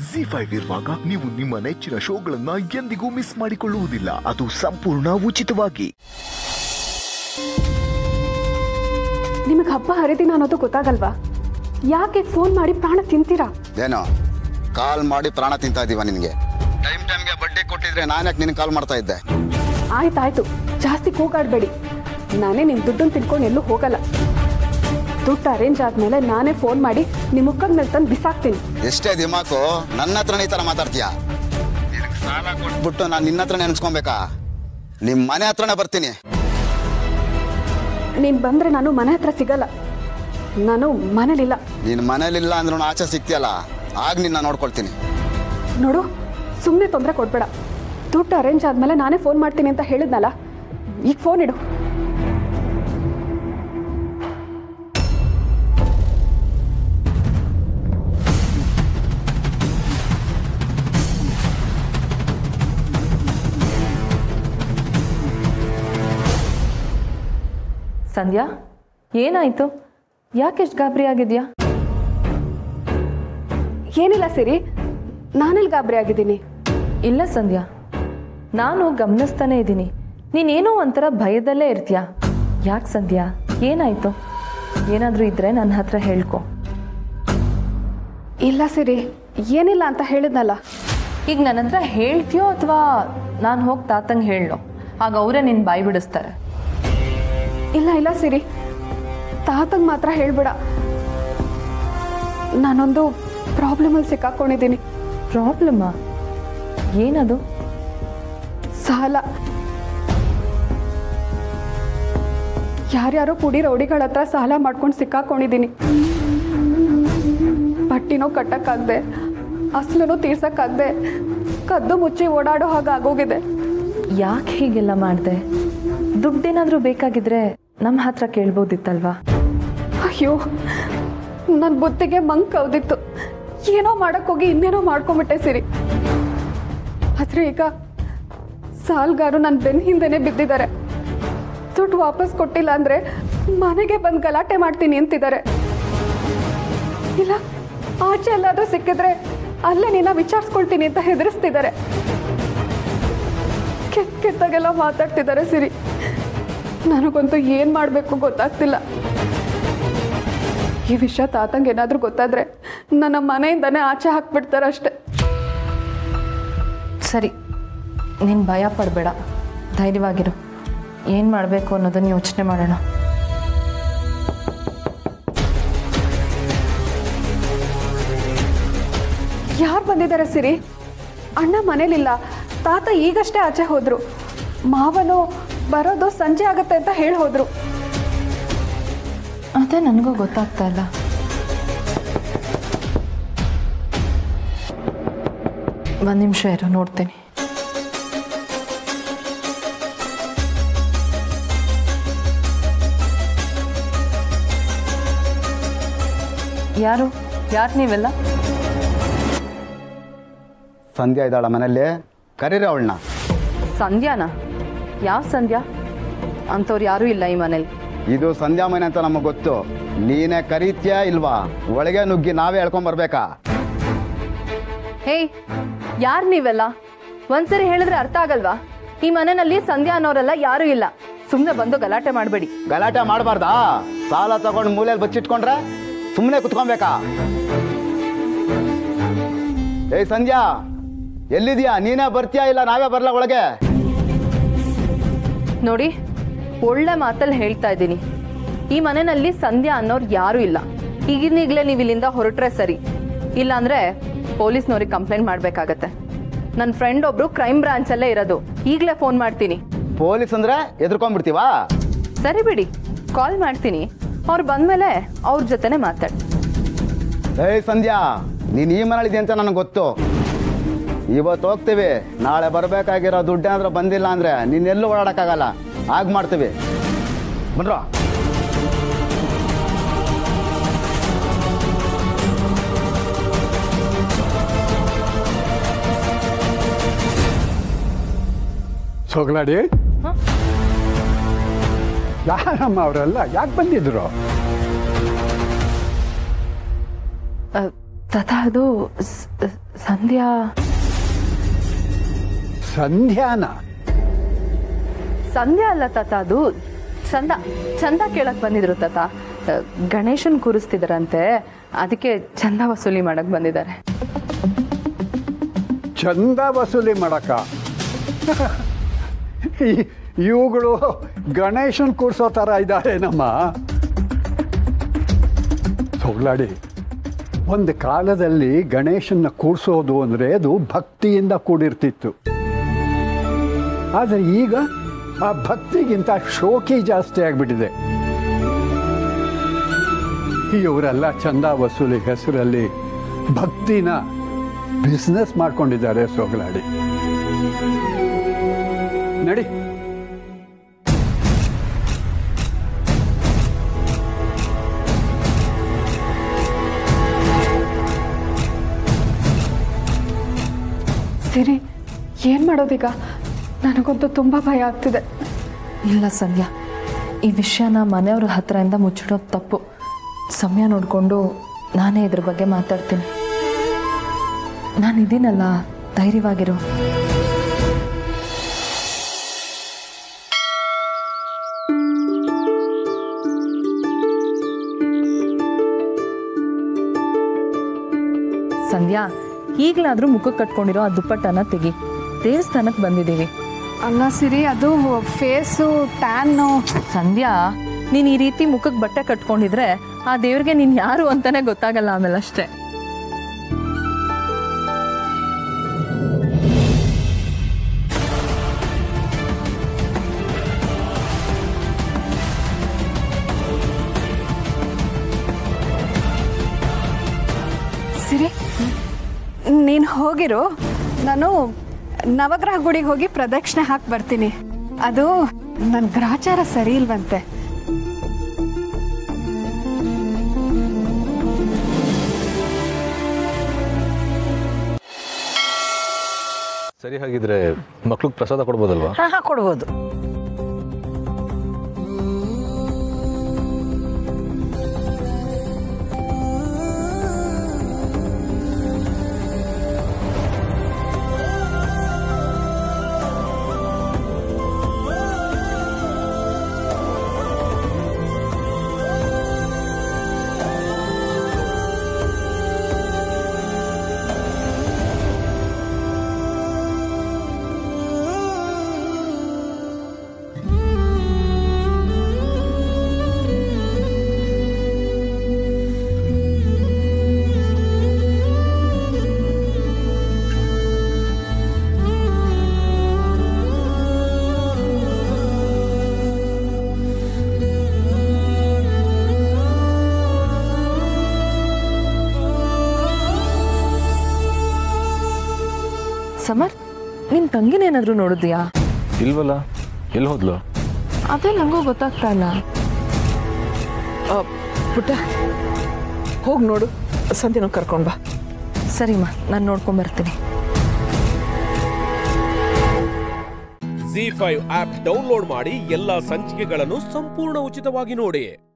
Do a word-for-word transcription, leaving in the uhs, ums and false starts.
Zee five ಇರುವಾಗ ನೀವು ನಿಮ್ಮ ನೆಚ್ಚಿನ ಶೋಗಳನ್ನ ಎಂದಿಗೂ ಮಿಸ್ ಮಾಡಿಕೊಳ್ಳುವುದಿಲ್ಲ. ಅದು ಸಂಪೂರ್ಣ ಉಚಿತವಾಗಿ. ನಿಮಗೆ ಹಬ್ಬ ಹರಿದಿನ ಅನ್ನೋದು ಗೊತ್ತಾಗಲ್ವಾ? ಯಾಕೆ ಫೋನ್ ಮಾಡಿ ಪ್ರಾಣ ತಿಂತೀರಾ? ಏನೋ ಕಾಲ್ ಮಾಡಿ ಪ್ರಾಣ ತಿಂತಾ ಇದೀವ ನಿನಗೆ? ಟೈಮ್ ಟೈಮ್ಗೆ ಬಡ್ಡಿ ಕೊಟ್ಟಿದ್ರೆ ನಾನು ಯಾಕೆ ನಿನಗೆ ಕಾಲ್ ಮಾಡ್ತಾ ಇದ್ದೆ? ಆಯ್ತಾಯ್ತು, ಜಾಸ್ತಿ ಕೂಗಾಡಬೇಡಿ. ನಾನೇ ನಿಮ್ಮ ದುಡ್ಡನ್ನು ತಿನ್ಕೊಂಡು ಎಲ್ಲೂ ಹೋಗಲ್ಲ. ದುಡ್ಡು ಅರೇಂಜ್ ಆದ್ಮೇಲೆ ನಾನೇ ಫೋನ್ ಮಾಡಿ ನಿಮ್ಮ ಮುಖದ ಮೇಲೆ ತಂದು ಬಿಸಾಕ್ತೀನಿ. ಎಷ್ಟೇ ದಿಮಾಕು, ನನ್ನ ಹತ್ರನೇ ಈ ಥರ ಮಾತಾಡ್ತೀಯಾ? ಸಾಲ ಕೊಟ್ಬಿಟ್ಟು ನಾನು ನಿನ್ನ ಹತ್ರ ನೆನೆಸ್ಕೊಬೇಕಾ? ನಿಮ್ಮ ಮನೆ ಹತ್ರನೇ ಬರ್ತೀನಿ. ನೀನು ಬಂದರೆ ನಾನು ಮನೆ ಹತ್ರ ಸಿಗಲ್ಲ. ನಾನು ಮನೇಲಿಲ್ಲ. ನೀನು ಮನೇಲಿಲ್ಲ ಅಂದ್ರೂ ಆಚೆ ಸಿಗ್ತೀಯಲ್ಲ, ಆಗ ನಿನ್ನ ನೋಡ್ಕೊಳ್ತೀನಿ. ನೋಡು, ಸುಮ್ಮನೆ ತೊಂದರೆ ಕೊಡ್ಬೇಡ. ದುಡ್ಡು ಅರೇಂಜ್ ಆದಮೇಲೆ ನಾನೇ ಫೋನ್ ಮಾಡ್ತೀನಿ ಅಂತ ಹೇಳಿದ್ನಲ್ಲ, ಈಗ ಫೋನ್ ಇಡು. ಸಂಧ್ಯಾ, ಏನಾಯ್ತು? ಯಾಕೆಷ್ಟು ಗಾಬರಿ ಆಗಿದ್ಯಾ? ಏನಿಲ್ಲ ಸಿರಿ, ನಾನೆಲ್ಲಿ ಗಾಬರಿ ಆಗಿದ್ದೀನಿ? ಇಲ್ಲ ಸಂಧ್ಯಾ, ನಾನು ಗಮನಿಸ್ತಾನೆ ಇದ್ದೀನಿ. ನೀನೇನೋ ಒಂಥರ ಭಯದಲ್ಲೇ ಇರ್ತೀಯ. ಯಾಕೆ ಸಂಧ್ಯಾ, ಏನಾಯ್ತು? ಏನಾದರೂ ಇದ್ರೆ ನನ್ನ ಹತ್ರ ಹೇಳ್ಕೊ. ಇಲ್ಲ ಸಿರಿ, ಏನಿಲ್ಲ ಅಂತ ಹೇಳಿದ್ನಲ್ಲ. ಈಗ ನನ್ನ ಹತ್ರ ಹೇಳ್ತೀಯೋ ಅಥವಾ ನಾನು ಹೋಗಿ ತಾತಂಗೆ ಹೇಳೋ? ಆಗ ಅವರೇ ನಿನ್ನ ಬಾಯಿ ಬಿಡಿಸ್ತಾರೆ. ಇಲ್ಲ ಇಲ್ಲ ಸಿರಿ, ತಾತಂಗೆ ಮಾತ್ರ ಹೇಳ್ಬೇಡ. ನಾನೊಂದು ಪ್ರಾಬ್ಲಮಲ್ಲಿ ಸಿಕ್ಕಾಕೊಂಡಿದ್ದೀನಿ. ಪ್ರಾಬ್ಲಮ್ಮಾ? ಏನದು? ಸಾಲ. ಯಾರ್ಯಾರೋ ಪುಡಿ ರೌಡಿಗಳ ಹತ್ರ ಸಾಲ ಮಾಡ್ಕೊಂಡು ಸಿಕ್ಕಾಕೊಂಡಿದ್ದೀನಿ. ಬಟ್ಟಿನೋ ಕಟ್ಟಕ್ಕಾಗದೆ, ಅಸ್ಲನೂ ತೀರ್ಸಕ್ಕಾಗದೆ, ಕದ್ದು ಮುಚ್ಚಿ ಓಡಾಡೋ ಹಾಗೆ ಆಗೋಗಿದೆ. ಯಾಕೆ ಹೀಗೆಲ್ಲ ಮಾಡಿದೆ? ದುಡ್ಡೇನಾದರೂ ಬೇಕಾಗಿದ್ರೆ ನಮ್ಮ ಹತ್ರ ಕೇಳ್ಬೋದಿತ್ತಲ್ವಾ? ಅಯ್ಯೋ, ನನ್ನ ಬುದ್ಧಿಗೆ ಮಂಕ್ ಕವ್ದಿತ್ತು. ಏನೋ ಮಾಡೋಕ್ಕೋಗಿ ಇನ್ನೇನೋ ಮಾಡ್ಕೊಂಬಿಟ್ಟೆ ಸಿರಿ. ಆದರೆ ಈಗ ಸಾಲ್ಗಾರು ನನ್ನ ಬೆನ್ನ ಹಿಂದೆನೇ ಬಿದ್ದಿದ್ದಾರೆ. ದುಡ್ಡು ವಾಪಸ್ ಕೊಟ್ಟಿಲ್ಲ ಅಂದರೆ ಮನೆಗೆ ಬಂದು ಗಲಾಟೆ ಮಾಡ್ತೀನಿ ಅಂತಿದ್ದಾರೆ. ಇಲ್ಲ, ಆಚೆ ಎಲ್ಲಾದರೂ ಸಿಕ್ಕಿದ್ರೆ ಅಲ್ಲೇ ನಿನ್ನ ವಿಚಾರಿಸ್ಕೊಳ್ತೀನಿ ಅಂತ ಹೆದರಿಸ್ತಿದ್ದಾರೆ. ಕೆಟ್ಟ ಕೆಟ್ಟಾಗೆಲ್ಲ ಮಾತಾಡ್ತಿದ್ದಾರೆ ಸಿರಿ. ನನಗಂತೂ ಏನು ಮಾಡಬೇಕು ಗೊತ್ತಾಗ್ತಿಲ್ಲ. ಈ ವಿಷಯ ತಾತಂಗೆ ಏನಾದರೂ ಗೊತ್ತಾದರೆ ನನ್ನ ಮನೆಯಿಂದನೇ ಆಚೆ ಹಾಕ್ಬಿಡ್ತಾರೆ ಅಷ್ಟೆ. ಸರಿ, ನೀನು ಭಯ ಪಡಬೇಡ, ಧೈರ್ಯವಾಗಿರು. ಏನು ಮಾಡಬೇಕು ಅನ್ನೋದನ್ನು ಯೋಚನೆ ಮಾಡೋಣ. ಯಾರು ಬಂದಿದ್ದಾರೆ ಸಿರಿ? ಅಣ್ಣ ಮನೇಲಿಲ್ಲ. ತಾತ ಈಗಷ್ಟೇ ಆಚೆ ಹೋದ್ರು. ಮಾವನು ಬರೋದು ಸಂಜೆ ಆಗತ್ತೆ ಅಂತ ಹೇಳಿ ಹೋದ್ರು. ಅದೇ ನನಗೂ ಗೊತ್ತಾಗ್ತಾ ಇಲ್ಲ. ಒಂದು ನಿಮಿಷ ಇರು, ನೋಡ್ತೀನಿ. ಯಾರು ಯಾರು ನೀವೆಲ್ಲ? ಸಂಧ್ಯಾ ಇದ್ದಾಳ ಮನೇಲಿ, ಕರೀರಿ ಅವಳನ್ನ. ಸಂಧ್ಯಾನ? ಯಾವ ಸಂಧ್ಯಾ? ಅಂಥವ್ರು ಯಾರೂ ಇಲ್ಲ ಈ ಮನೇಲಿ. ಇದು ಸಂಧ್ಯಾ ಮನೆ ಅಂತ ನಮಗೆ ಗೊತ್ತು. ನೀನೇ ಕರೀತ್ಯಾ ಇಲ್ವಾ? ಒಳಗೆ ನುಗ್ಗಿ ನಾವೇ ಹೇಳ್ಕೊಂಬರ್ಬೇಕಾ? ಹೇಯ್, ಯಾರು ನೀವೆಲ್ಲ? ಒಂದ್ಸರಿ ಹೇಳಿದ್ರೆ ಅರ್ಥ ಆಗಲ್ವಾ? ಈ ಮನೆಯಲ್ಲಿ ಸಂಧ್ಯಾ ಅನ್ನೋರೆಲ್ಲ ಯಾರೂ ಇಲ್ಲ. ಸುಮ್ಮನೆ ಬಂದು ಗಲಾಟೆ ಮಾಡಬೇಡಿ. ಗಲಾಟೆ ಮಾಡಬಾರ್ದಾ? ಸಾಲ ತಗೊಂಡು ಮೂಲೆಯಲ್ಲಿ ಬಚ್ಚಿಟ್ಕೊಂಡ್ರೆ ಸುಮ್ಮನೆ ಕುತ್ಕೊಬೇಕಾ? ಏಯ್ ಸಂಧ್ಯಾ, ಎಲ್ಲಿದ್ಯಾ? ನೀನೇ ಬರ್ತೀಯಾ ಇಲ್ಲ ನಾವೇ ಬರ್ಲಾ ಒಳಗೆ? ನೋಡಿ, ಒಳ್ಳೆ ಮಾತಲ್ಲಿ ಹೇಳ್ತಾ ಇದ್ದೀನಿ. ಈ ಮನೆಯಲ್ಲಿ ಸಂಧ್ಯಾ ಅನ್ನೋರು ಯಾರೂ ಇಲ್ಲ. ಈಗಿನೀಗಲೇ ನೀವು ಇಲ್ಲಿಂದ ಹೊರಟ್ರೆ ಸರಿ, ಇಲ್ಲಾಂದ್ರೆ ಪೊಲೀಸ್ನವ್ರಿಗೆ ಕಂಪ್ಲೇಂಟ್ ಮಾಡಬೇಕಾಗತ್ತೆ. ನನ್ನ ಫ್ರೆಂಡ್ ಒಬ್ರು ಕ್ರೈಮ್ ಬ್ರಾಂಚಲ್ಲೇ ಇರೋದು. ಈಗಲೇ ಫೋನ್ ಮಾಡ್ತೀನಿ. ಪೊಲೀಸ್ ಅಂದ್ರೆ ಎದ್ರಕೊಂಡ್ಬಿಡ್ತೀವಾ? ಸರಿ ಬಿಡಿ, ಕಾಲ್ ಮಾಡ್ತೀನಿ. ಅವ್ರು ಬಂದಮೇಲೆ ಅವ್ರ ಜೊತೆನೆ ಮಾತಾಡಿ. ಏಯ್ ಸಂಧ್ಯಾ, ನೀನು ಈ ಮನೇಲಿದೆ ಅಂತ ನನಗೆ ಗೊತ್ತು. ಇವತ್ತು ಹೋಗ್ತೀವಿ, ನಾಳೆ ಬರಬೇಕಾಗಿರೋ ದುಡ್ಡೇನಾದ್ರೂ ಬಂದಿಲ್ಲ ಅಂದರೆ ನೀನೆಲ್ಲೂ ಓಡಾಡೋಕ್ಕಾಗಲ್ಲ. ಆಗ ಮಾಡ್ತೀವಿ. ಬನ್ರೋ. ಸೋಗಲಾಡಿ, ಯಾರಮ್ಮ ಅವರೆಲ್ಲ? ಯಾಕೆ ಬಂದಿದ್ರು? ತಥಾ ಅದು ಸಂಧ್ಯಾ ಸಂಧ್ಯಾನ ಸಂಧ್ಯಾ ಅಲ್ಲ ತಾತ, ಅದು ಚಂದ ಚಂದ ಕೇಳಕ್ ಬಂದಿದ್ರು ತಾತ. ಗಣೇಶನ್ ಕೂರಿಸ್ತಿದಾರಂತೆ, ಅದಕ್ಕೆ ಚಂದ ವಸೂಲಿ ಮಾಡಕ್ ಬಂದಿದ್ದಾರೆ. ಚಂದ ವಸೂಲಿ ಮಾಡಕ ಇವುಗಳು ಗಣೇಶನ್ ಕೂರ್ಸೋ ಥರ ಇದ್ದಾರೆ ನಮ್ಮ ಸೊಗ್ಲಾಡಿ. ಒಂದು ಕಾಲದಲ್ಲಿ ಗಣೇಶನ್ನ ಕೂರ್ಸೋದು ಅಂದರೆ ಅದು ಭಕ್ತಿಯಿಂದ ಕೂಡಿರ್ತಿತ್ತು. ಆದರೆ ಈಗ ಆ ಭಕ್ತಿಗಿಂತ ಶೋಕಿ ಜಾಸ್ತಿ ಆಗಿಬಿಟ್ಟಿದೆ. ಇವರೆಲ್ಲ ಚಂದ ವಸೂಲಿ ಹೆಸರಲ್ಲಿ ಭಕ್ತಿನ ಬಿಸ್ನೆಸ್ ಮಾಡ್ಕೊಂಡಿದ್ದಾರೆ ಸೊಗಲಾಡಿ. ನಡಿ. ಸಿರಿ, ಏನ್ ಮಾಡೋದೀಗ? ನನಗಂತೂ ತುಂಬಾ ಭಯ ಆಗ್ತಿದೆ. ಇಲ್ಲ ಸಂಧ್ಯಾ, ಈ ವಿಷಯನ ಮನೆಯವ್ರ ಹತ್ರದಿಂದ ಮುಚ್ಚಿಡೋದು ತಪ್ಪು. ಸಮಯ ನೋಡಿಕೊಂಡು ನಾನೇ ಇದ್ರ ಬಗ್ಗೆ ಮಾತಾಡ್ತೀನಿ. ನಾನಿದ್ದೀನಲ್ಲ, ಧೈರ್ಯವಾಗಿರು. ಸಂಧ್ಯಾ, ಈಗಲಾದ್ರೂ ಮುಖಕ್ಕೆ ಕಟ್ಕೊಂಡಿರೋ ಆ ದುಪ್ಪಟ್ಟನ ತೆಗಿ. ದೇವಸ್ಥಾನಕ್ಕೆ ಬಂದಿದ್ದೀವಿ. ಅಲ್ಲ ಸಿರಿ, ಅದು ಫೇಸು ಟ್ಯಾನ್ನು. ಸಂಧ್ಯಾ, ನೀನು ಈ ರೀತಿ ಮುಖಕ್ಕೆ ಬಟ್ಟೆ ಕಟ್ಕೊಂಡಿದ್ರೆ ಆ ದೇವ್ರಿಗೆ ನೀನು ಯಾರು ಅಂತಾನೆ ಗೊತ್ತಾಗಲ್ಲ ಆಮೇಲೆ ಅಷ್ಟೇ. ಸಿರಿ, ನೀನು ಹೋಗಿರು, ನಾನು ನವಗ್ರಹ ಗುಡಿಗೆ ಹೋಗಿ ಪ್ರದಕ್ಷಿಣೆ ಹಾಕಿ ಬರ್ತೀನಿ. ಅದು ನನ್ನ ಗ್ರಹಚಾರ ಸರಿ ಇಲ್ವಂತೆ. ಸರಿ, ಹಾಗಿದ್ರೆ ಮಕ್ಳಿಗೆ ಪ್ರಸಾದ ಕೊಡ್ಬೋದಲ್ವಾ? ಹಾಂ ಹಾಂ ಕೊಡ್ಬೋದು. ಸಮರ್, ನಿನ್ ತಂಗಿನೇನಾದ್ರೂ ನೋಡಿದ್ಯಾ? ಇಲ್ವಲ್ಲ, ಎಲ್ಲಿ ಹೋದ್ಲು? ಅದೇ ನಂಗೂ ಗೊತ್ತಾಗ್ತಾ ಇಲ್ಲ. ಪುಟ್ಟ, ಹೋಗಿ ನೋಡು, ಸಂಧ್ಯನ ಕರ್ಕೊಂಡು ಬಾ. ಸರಿಮ್ಮ, ನಾನು ನೋಡ್ಕೊಂಡ್ ಬರ್ತೀನಿ. ಝೀ ಫೈವ್ ಆಪ್ ಡೌನ್ಲೋಡ್ ಮಾಡಿ ಎಲ್ಲಾ ಸಂಚಿಕೆಗಳನ್ನು ಸಂಪೂರ್ಣ ಉಚಿತವಾಗಿ ನೋಡಿ.